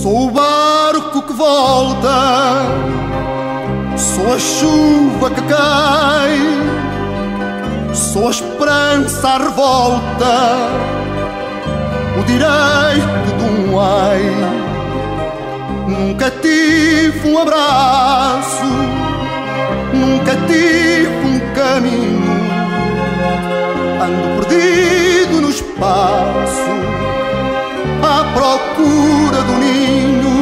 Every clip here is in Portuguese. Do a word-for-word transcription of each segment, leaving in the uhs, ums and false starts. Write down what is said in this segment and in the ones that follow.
Sou o barco que volta, sou a chuva que cai, sou a esperança à revolta, o direito de um ai. Nunca tive um abraço, nunca tive um caminho, ando perdido no espaço, à procura do ninho.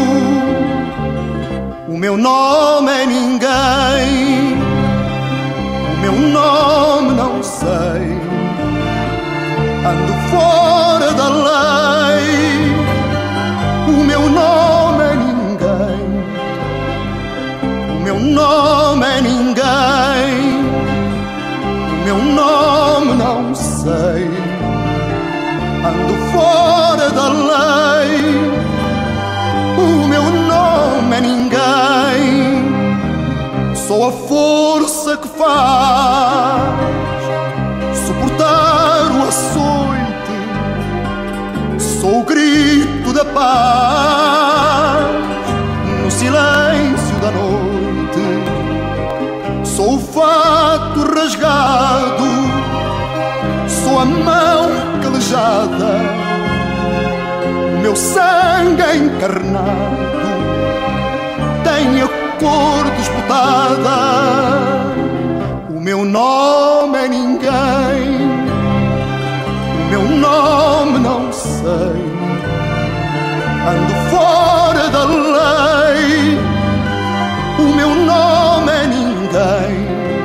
O meu nome é ninguém, o meu nome não sei, ando fora da lei. O meu nome é ninguém, o meu nome é ninguém, o meu nome não sei, ando fora da lei. O meu nome é ninguém, sou a força que faz suportar o açoite, sou o grito da paz no silêncio da noite, sou o fato rasgado, sou a mão calejada, o meu sangue é encarnado tem a cor disputada. O meu nome é ninguém, o meu nome não sei, ando fora da lei. O meu nome é ninguém,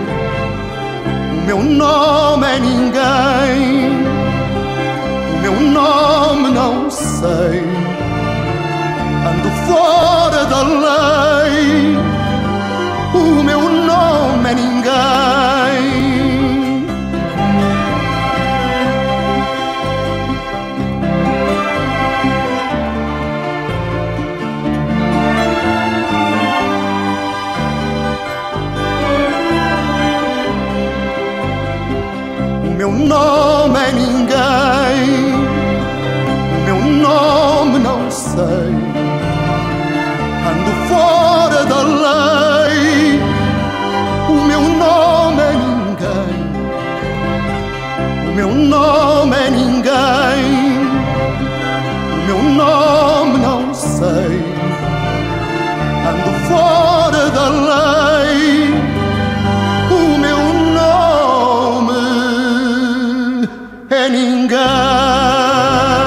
o meu nome é ninguém, o meu nome não sei, ando fora da lei. O meu nome é ninguém. O meu nome é ninguém, o meu nome não sei, ando fora da lei. O meu nome é ninguém, o meu nome é ninguém, o meu nome não sei, ando fora da lei. O meu nome é ninguém.